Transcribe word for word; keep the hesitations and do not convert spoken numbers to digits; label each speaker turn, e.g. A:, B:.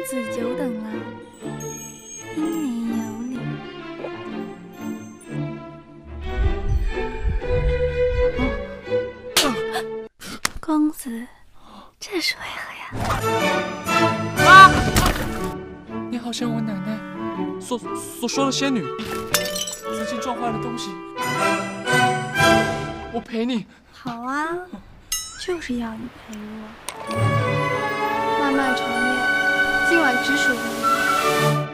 A: 子久等了，因你有礼。哦，公子，这是为何呀？
B: 啊！你好像我奶奶所所说的仙女，曾经撞坏了东西。我陪你。
A: 好啊，就是要你陪我。漫漫长夜，今晚只属于你。